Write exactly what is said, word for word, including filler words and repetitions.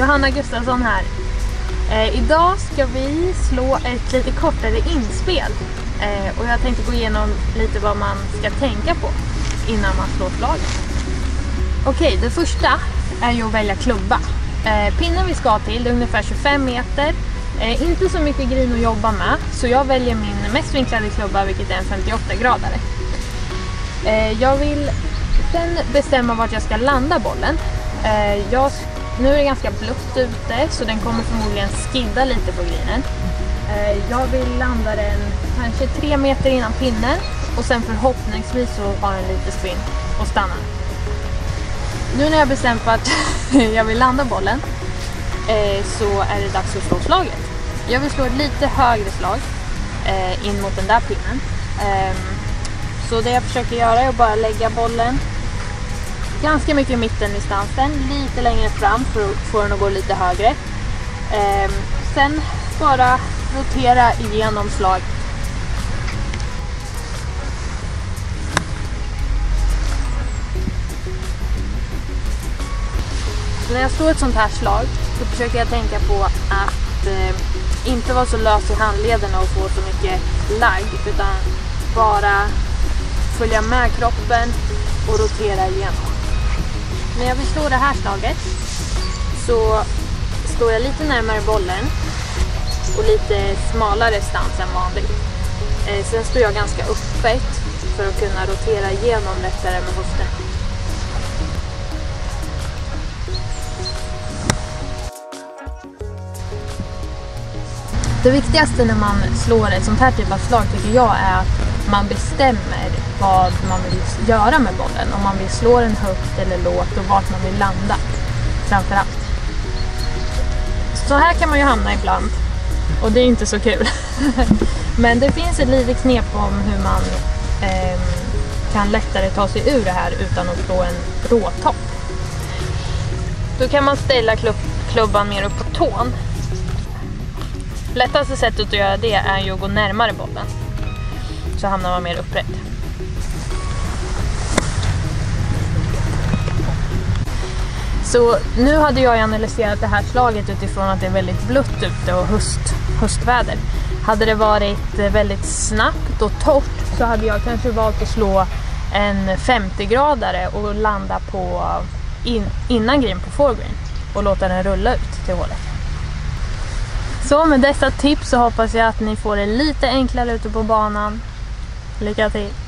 Johanna Gustafsson här. Eh, idag ska vi slå ett lite kortare inspel. Eh, och jag tänkte gå igenom lite vad man ska tänka på innan man slår slaget. Okej, okay, det första är ju att välja klubba. Eh, pinnen vi ska till är ungefär tjugofem meter. Eh, inte så mycket green att jobba med, så jag väljer min mest vinklade klubba, vilket är en femtioåtta gradare. Eh, jag vill sen bestämma vart jag ska landa bollen. Eh, jag, nu är det ganska blött ute, så den kommer förmodligen skidda lite på greenen. Eh, jag vill landa den kanske tre meter innan pinnen, och sen förhoppningsvis så har den lite spin och stannar. Nu när jag bestämt att jag vill landa bollen, eh, så är det dags att slå slaget. Jag vill slå ett lite högre slag eh, in mot den där pinnen. Eh, så det jag försöker göra är att bara lägga bollen ganska mycket i mitten i stansen, lite längre fram för att få den att gå lite högre. Eh, sen bara rotera igenom slaget. Så när jag slår ett sånt här slag så försöker jag tänka på att eh, inte vara så lös i handlederna och få så mycket lagg, utan bara följa med kroppen och rotera igenom. När jag vill slå det här slaget så står jag lite närmare bollen och lite smalare stans än vanligt. Eh, sen står jag ganska öppet för att kunna rotera igenom lättare med höften. Det viktigaste när man slår ett sånt här typ av slag tycker jag är att man bestämmer vad man vill göra med bollen. Om man vill slå den högt eller lågt och vart man vill landa framförallt. Så här kan man ju hamna ibland och det är inte så kul. Men det finns ett litet knep om hur man eh, kan lättare ta sig ur det här utan att slå en råtopp. Då kan man ställa klubb, klubban mer upp på tån. Lättaste sättet att göra det är ju att gå närmare bollen. Så hamnar man mer upprätt. Så nu hade jag analyserat det här slaget utifrån att det är väldigt blött ute och höst, höstväder. Hade det varit väldigt snabbt och torrt så hade jag kanske valt att slå en femtio gradare och landa på in, innan green på foregreen och låta den rulla ut till hålet. Så med dessa tips så hoppas jag att ni får det lite enklare ute på banan. Lycka till!